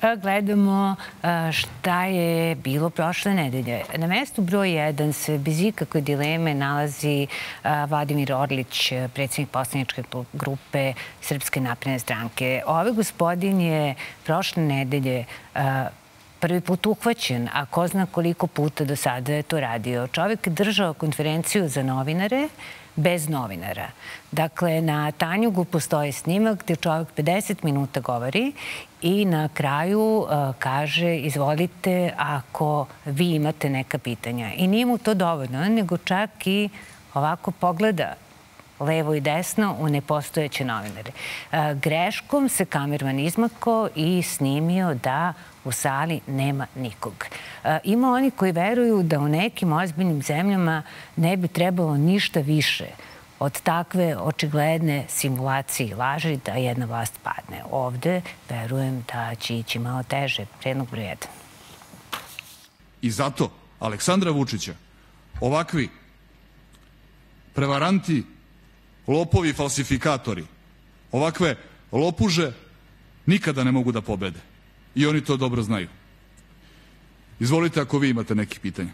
Gledamo šta je bilo prošle nedelje. Na mestu broj 1 se bez ikakve dileme nalazi Vladimir Orlić, predsjednik poslaničke grupe Srpske napredne stranke. Ovaj gospodin je prošle nedelje prvi put uhvaćen, a ko zna koliko puta do sada je to radio. Čovjek je držao konferenciju za novinare bez novinara. Dakle, na Tanjugu postoji snimak gdje čovjek 50 minuta govori i na kraju kaže izvolite ako vi imate neka pitanja. I nije mu to dovoljno, nego čak i ovako pogleda levo i desno u nepostojeće novinare. Greškom se kamerman izmakao i snimio da u sali nema nikog. Ima oni koji veruju da u nekim ozbiljnim zemljama ne bi trebalo ništa više od takve očigledne simulacije i laži da jedna vlast padne. Ovde verujem da će ići malo teže. Predlog broj 1. I zato Aleksandra Vučića ovakvi prevaranti, lopovi, falsifikatori, ovakve lopuže nikada ne mogu da pobede. I oni to dobro znaju. Izvolite ako vi imate neki pitanja.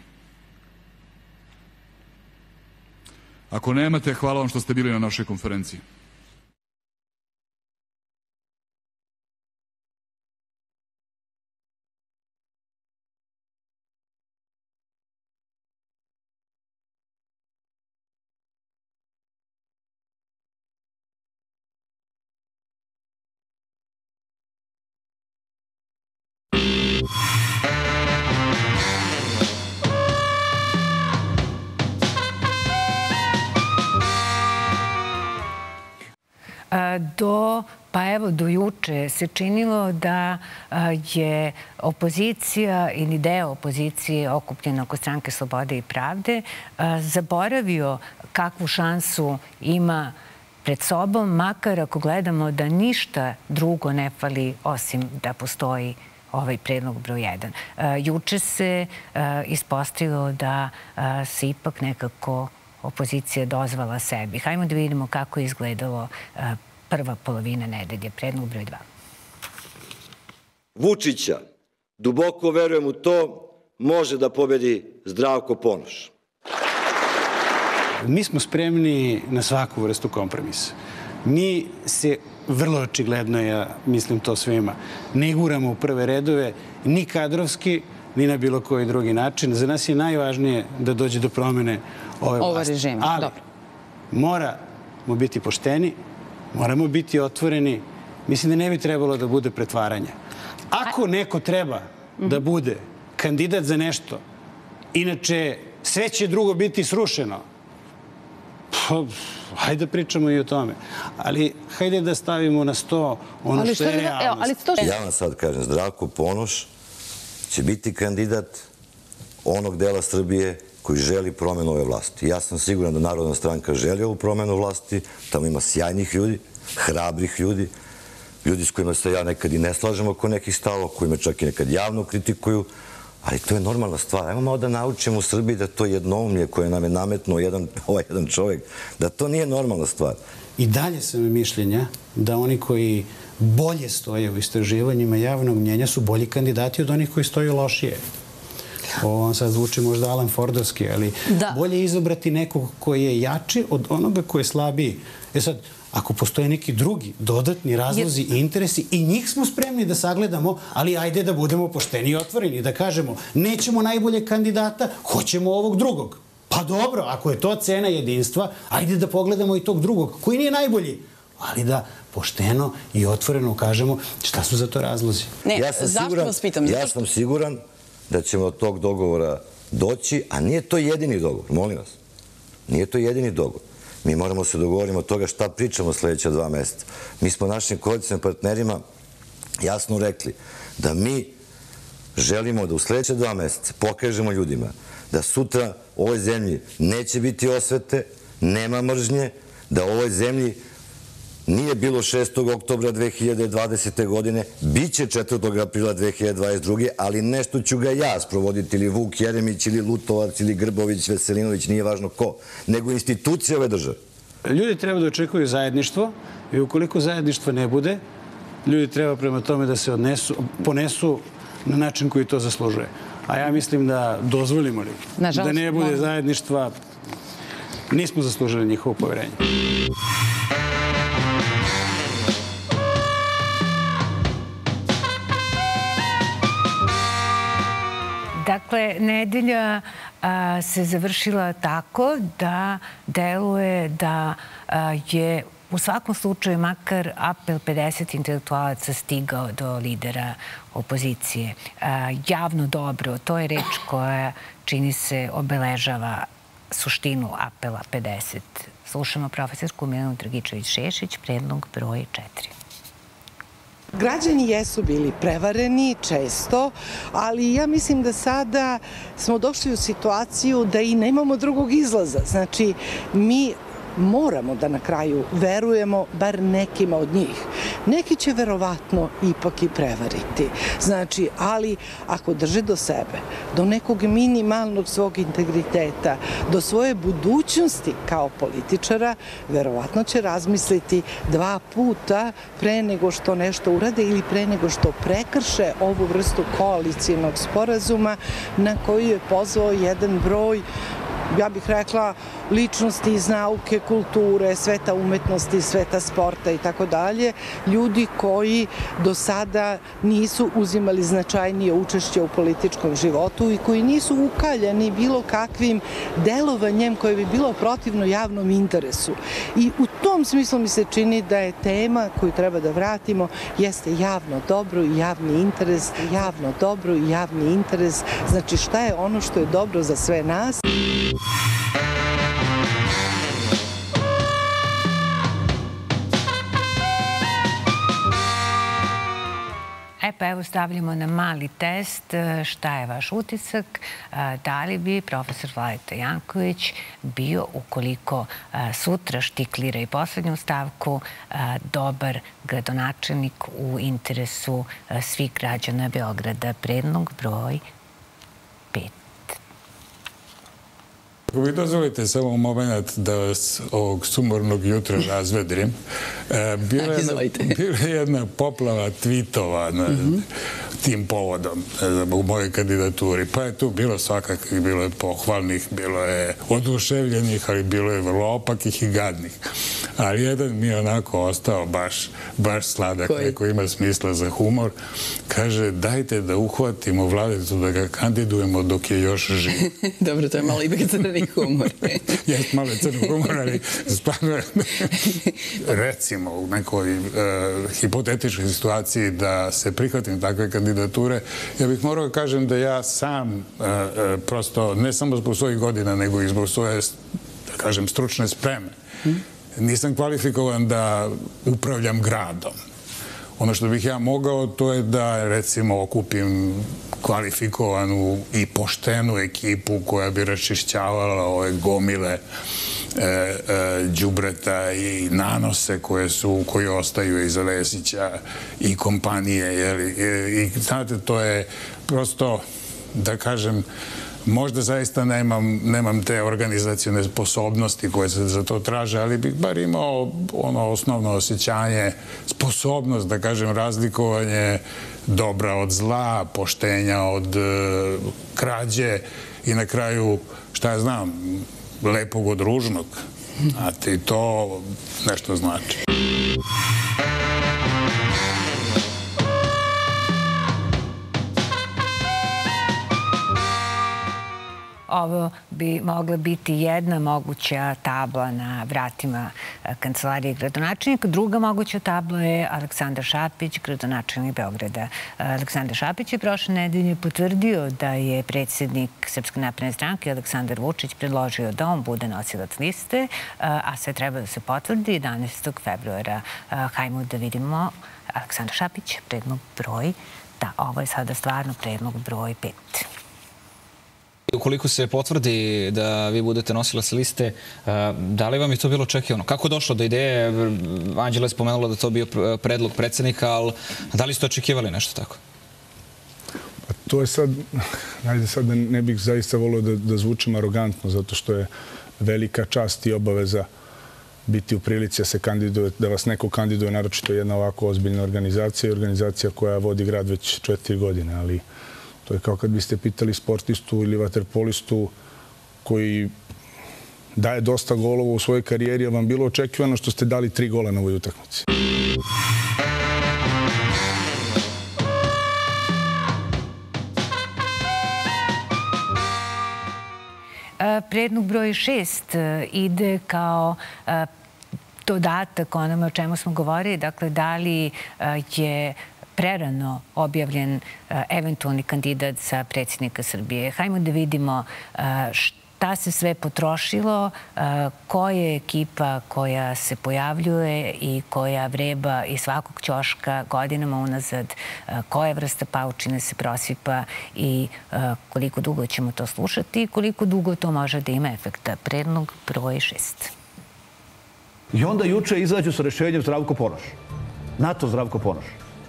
Ako nemate, hvala vam što ste bili na našoj konferenciji. Do juče se činilo da je opozicija ili deo opozicije okupljen oko Stranke slobode i pravde zaboravio kakvu šansu ima pred sobom, makar ako gledamo da ništa drugo ne fali osim da postoji ovaj predlog broj 1. Juče se ispostavilo da se ipak nekako opozicija dozvala sebi. Hajmo da vidimo kako je izgledalo prva polovina nedelje. Predlog broj 2. Vučića, duboko verujem u to, može da pobedi Zdravko Ponoš. Mi smo spremni na svaku vrstu kompromisa. Mi se vrlo očigledno, ja mislim to svima, ne guramo u prve redove ni kadrovski, ni na bilo koji drugi način. Za nas je najvažnije da dođe do promene ove vlasti. Ali moramo biti pošteni, moramo biti otvoreni. Mislim da ne bi trebalo da bude pretvaranja. Ako neko treba da bude kandidat za nešto, inače sve će drugo biti srušeno, hajde da pričamo i o tome. Ali hajde da stavimo na sto ono što je realnost. Ja vam sad kažem, Zdravko Ponoš će biti kandidat onog dela Srbije koji želi promenu ove vlasti. Ja sam siguran da Narodna stranka želi ovu promenu vlasti, tamo ima sjajnih ljudi, hrabrih ljudi, ljudi s kojima se ja nekad i ne slažem oko nekih stavova, koji me čak i nekad javno kritikuju, ali to je normalna stvar. Ajmo malo da naučimo u Srbiji da to jednoumlje koje nam je nametnuo ovaj jedan čovjek, da to nije normalna stvar. I dalje sam mišljenja da oni koji bolje stoje u istraživanjima javnog mnjenja su bolji kandidati od onih koji stoju lošije. On sad zvuči možda Alan Fordovski, ali bolje je izabrati nekog koji je jači od onoga koji je slabiji. Sad, ako postoje neki drugi dodatni razlozi i interesi, i njih smo spremni da sagledamo, ali ajde da budemo pošteni i otvoreni, da kažemo nećemo najbolje kandidata, hoćemo ovog drugog. Pa dobro, ako je to cena jedinstva, ajde da pogledamo i tog drugog, koji nije najbolji, ali da pošteno i otvoreno kažemo šta su za to razlozi. Ja sam siguran da ćemo od tog dogovora doći, a nije to jedini dogovor, molim vas. Nije to jedini dogovor. Mi moramo se dogovoriti od toga šta pričamo sljedeća 2 meseca. Mi smo našim koalicijskim partnerima jasno rekli da mi želimo da u sljedeća 2 meseca pokažemo ljudima da sutra u ovoj zemlji neće biti osvete, nema mržnje, da u ovoj zemlji nije bilo 6. oktobra 2020. godine, bit će 4. aprila 2022. ali nešto ću ga ja sprovoditi, ili Vuk Jeremić, ili Lutovac, ili Grbović, Veselinović, nije važno ko, nego institucije ove države. Ljudi treba da očekuju zajedništvo i ukoliko zajedništva ne bude, ljudi treba prema tome da se ponesu na način koji to zaslužuje. A ja mislim da dozvolimo li da ne bude zajedništva, nismo zaslužili njihovo poverenje. Dakle, nedelja se završila tako da deluje da je u svakom slučaju makar apel 50 intelektualaca stigao do lidera opozicije. Javno dobro, to je reč koja, čini se, obeležava suštinu apela 50. Slušamo profesorku Milenu Dragičević-Šešić, predlog broj 4. Građani jesu bili prevareni često, ali ja mislim da sada smo došli u situaciju da i nemamo drugog izlaza. Znači, mi moramo da na kraju verujemo bar nekima od njih. Neki će verovatno ipak i prevariti. Znači, ali ako drže do sebe, do nekog minimalnog svog integriteta, do svoje budućnosti kao političara, verovatno će razmisliti 2 puta pre nego što nešto urade ili pre nego što prekrše ovu vrstu koalicijnog sporazuma na koju je pozvao jedan broj, ja bih rekla, ličnosti iz nauke, kulture, sveta umetnosti, sveta sporta i tako dalje, ljudi koji do sada nisu uzimali značajnije učešće u političkom životu i koji nisu ukaljani bilo kakvim delovanjem koje bi bilo protivno javnom interesu. I u tom smislu mi se čini da je tema koju treba da vratimo jeste javno dobro i javni interes, javno dobro i javni interes, znači šta je ono što je dobro za sve nas. Pa evo stavljamo na mali test šta je vaš utisak, da li bi profesor Vladeta Janković bio, ukoliko sutra štiklira i poslednju stavku, dobar gradonačelnik u interesu svih građana Beograda. Predlog broj 5. Ako vi dozvolite samo moment da vas ovog sumornog jutra razvedrim, bila je jedna poplava tweetova na tim povodom u mojoj kandidaturi. Pa je tu bilo svakakvih, bilo je pohvalnih, bilo je oduševljenih, ali bilo je vrlo opakih i gadnih. Ali jedan mi je onako ostao baš sladak, neko ima smisla za humor. Kaže, dajte da uhvatimo Vladetu, da ga kandidujemo dok je još živ. Dobro, to je malo ipak crni humor. Jest malo crni humor, ali stvarno recimo u nekoj hipotetičkoj situaciji da se prihvatim takve kandidature, ja bih morao kažem da ja sam prosto, ne samo zbog svojih godina, nego i zbog svoje, da kažem, stručne spreme, nisam kvalifikovan da upravljam gradom. Ono što bih ja mogao, to je da, recimo, okupim kvalifikovanu i poštenu ekipu koja bi raščišćavala ove gomile đubreta i nanose koji ostaju iza Vesića i kompanije. I znate, to je prosto, da kažem, možda zaista nemam te organizacione sposobnosti koje se za to traže, ali bih bar imao ono osnovno osjećanje, sposobnost, da kažem, razlikovanje dobra od zla, poštenja od krađe i na kraju, šta ja znam, lepog od ružnog. A ti to nešto znači. Ovo bi mogla biti jedna moguća tabla na vratima kancelarije gradonačelnika. Druga moguća tabla je Aleksandar Šapić, gradonačelnik Beograda. Aleksandar Šapić je prošle nedelje potvrdio da je predsjednik Srpske napredne stranke Aleksandar Vučić predložio da on bude nosilac liste, a sve treba da se potvrdi 11. februara. Hajmo da vidimo Aleksandar Šapić, predlog broj. Da, ovo je sada stvarno predlog broj 5. Ukoliko se potvrdi da vi budete nosilac liste, da li vam je to bilo očekivano? Kako došlo do ideje? Anđela je spomenula da to bio predlog predsjednika, ali da li ste očekivali nešto tako? To je sad, najde sad da ne bih zaista volio da zvučim arogantno, zato što je velika čast i obaveza biti u prilici da se kandiduje, da vas neko kandiduje, naročito jedna ovako ozbiljna organizacija i organizacija koja vodi grad već 4 godine, ali to je kao kad biste pitali sportistu ili vaterpolistu koji daje dosta golova u svojoj karijeri, a vam bilo očekivano što ste dali 3 gola na ovoj utakmici. Predlog broj 6 ide kao dodatak onome o čemu smo govorili, dakle da li je prerano objavljen eventualni kandidat za predsjednika Srbije. Hajmo da vidimo šta se sve potrošilo, koja je ekipa koja se pojavljuje i koja vreba iz svakog ćoška godinama unazad, koja vrsta paučine se prosipa i koliko dugo ćemo to slušati i koliko dugo to može da ima efekta. Predlog broj 6. I onda juče izađu sa rešenjem Zdravko Ponoš. NATO Zdravko Ponoš.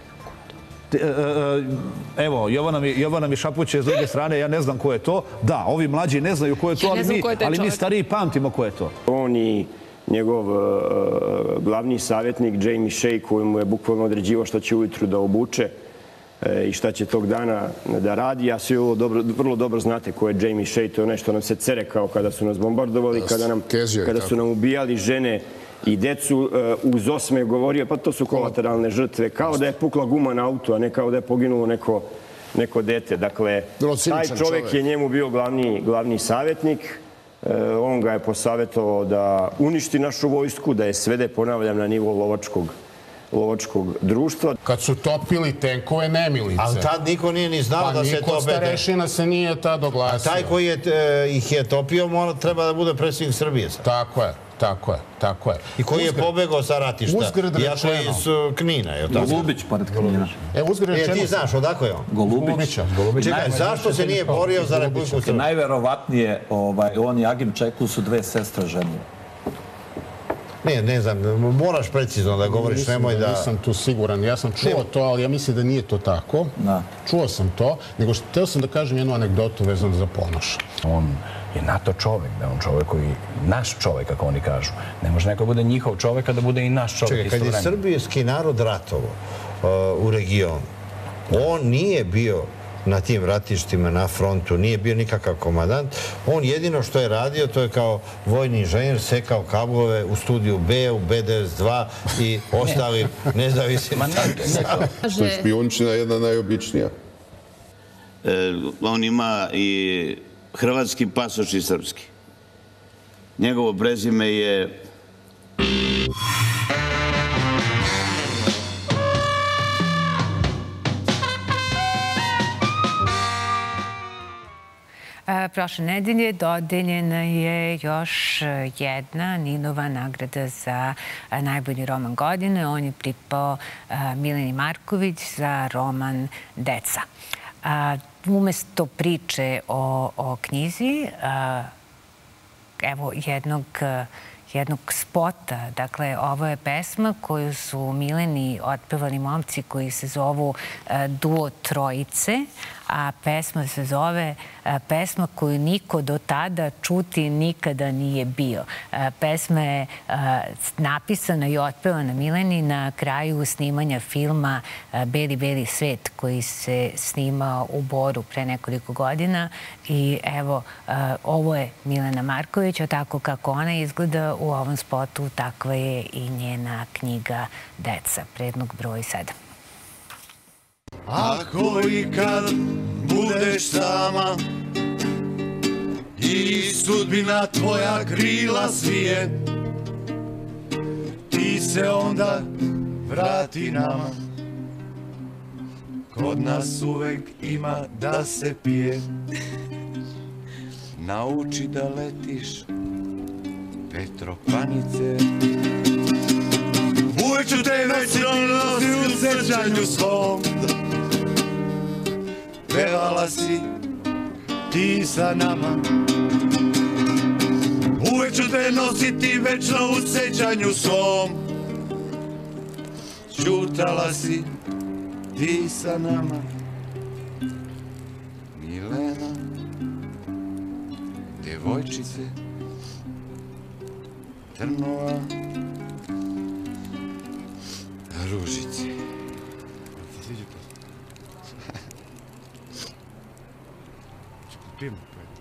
Evo, Jovana mi šapuće s druge strane, ja ne znam ko je to. Da, ovi mlađi ne znaju ko je to, ali mi stariji pamtimo ko je to. On i njegov glavni savjetnik Jamie Shea, koji mu je bukvalno određivao šta će ujutru da obuče i šta će tog dana da radi. Ja svi vrlo dobro znate ko je Jamie Shea, to je nešto nam se cerekao kada su nas bombardovali, kada su nam ubijali žene i decu. Uz osmeh govorio, pa to su kolateralne žrtve, kao da je pukla guma na auto, a ne kao da je poginulo neko dete. Dakle, taj čovjek je njemu bio glavni savjetnik. On ga je posavjetovao da uništi našu vojsku, da je svede, ponavljam, na nivo lovačkog društva. Kad su topili tenkove nemilice. Ali tad niko nije ni znao da se tope. Pa niko starešina se nije tad oglasio. A taj koji ih je topio treba da bude predsjednik Srbije. Tako je. I koji je pobegao sa ratišta. Iako je iz Knina. Golubić pored Knina. Ti znaš, odakle je on? Golubić. Čekaj, zašto se nije borio za Republiku Srbiju? Najverovatnije, on i Agim Čeklu su 2 sestre žene. Ne znam, moraš precizno da govoriš, nemoj da... Nisam tu siguran, ja sam čuo to, ali ja mislim da nije to tako. Čuo sam to, nego htio sam da kažem jednu anegdotu vezanu za Ponoša. On je NATO čovek, da je on čovek koji, naš čovek, kako oni kažu. Ne može neko bude njihov čovek, a da bude i naš čovek istovremeno. Čekaj, kad je srbijski narod ratovo u regionu, on nije bio na tim ratištima, na frontu, nije bio nikakav komandant. On jedino što je radio, to je kao vojni inženjer, sekao kablove u studiju B, u B92 i ostali nezavisni. To je špijunčina jedna najobičnija. On ima i hrvatski pasoš i srpski. Njegovo prezime je... Prošle nedelje dodeljena je još jedna Ninova nagrada za najbolji roman godine. On je pripao Mileni Marković za roman Deca. Umesto priče o knjizi, evo jednog spota. Dakle, ovo je pesma koju su Mileni otpevali momci koji se zovu Duo Trojice, a pesma se zove pesma koju niko do tada čuti nikada nije bio. Pesma je napisana i otpevana Mileni na kraju snimanja filma Beli, beli svet koji se snimao u Boru pre nekoliko godina i evo, ovo je Milena Marković, a tako kako ona izgleda u ovom spotu, takva je i njena knjiga Deca, predlog broj 7. Ako i kad budeš sama i sudbina tvoja krila svije, ti se onda vrati nama. Kod nas uvek ima da se pije. Nauči da letiš, Petropanice. Uvek ću te večno nosi u sećanju svom. Pevala si ti sa nama. Uvek ću te nositi večno u sećanju svom. Ćutala si ti sa nama. Milena, devojčice. trnova, ružice. Ti sviđa to? Pijem,